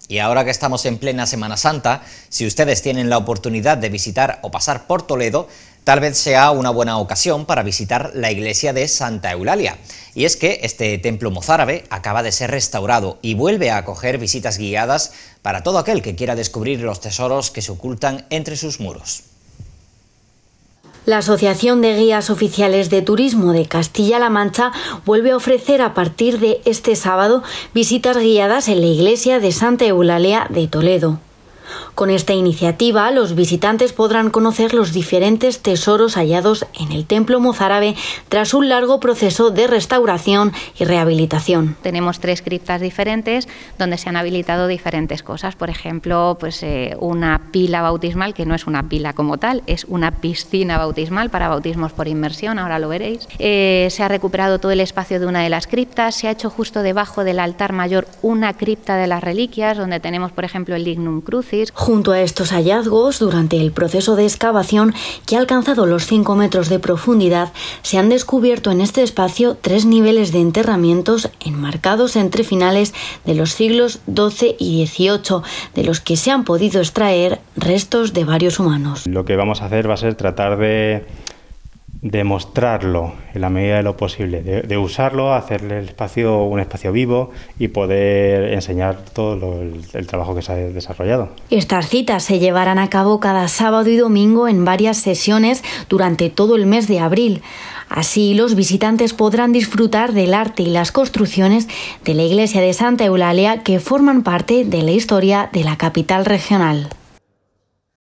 Y ahora que estamos en plena Semana Santa, si ustedes tienen la oportunidad de visitar o pasar por Toledo, tal vez sea una buena ocasión para visitar la iglesia de Santa Eulalia. Y es que este templo mozárabe acaba de ser restaurado y vuelve a acoger visitas guiadas para todo aquel que quiera descubrir los tesoros que se ocultan entre sus muros. La Asociación de Guías Oficiales de Turismo de Castilla-La Mancha vuelve a ofrecer a partir de este sábado visitas guiadas en la iglesia de Santa Eulalia de Toledo. Con esta iniciativa, los visitantes podrán conocer los diferentes tesoros hallados en el templo mozárabe tras un largo proceso de restauración y rehabilitación. Tenemos 3 criptas diferentes donde se han habilitado diferentes cosas. Por ejemplo, una pila bautismal, que no es una pila como tal, es una piscina bautismal para bautismos por inmersión, ahora lo veréis. Se ha recuperado todo el espacio de una de las criptas, se ha hecho justo debajo del altar mayor una cripta de las reliquias, donde tenemos, por ejemplo, el Lignum Crucis. Junto a estos hallazgos, durante el proceso de excavación, que ha alcanzado los 5 metros de profundidad, se han descubierto en este espacio 3 niveles de enterramientos enmarcados entre finales de los siglos XII y XVIII, de los que se han podido extraer restos de varios humanos. Lo que vamos a hacer va a ser tratar de mostrarlo en la medida de lo posible, de usarlo, hacerle un espacio vivo y poder enseñar todo el trabajo que se ha desarrollado. Estas citas se llevarán a cabo cada sábado y domingo en varias sesiones durante todo el mes de abril. Así, los visitantes podrán disfrutar del arte y las construcciones de la iglesia de Santa Eulalia, que forman parte de la historia de la capital regional.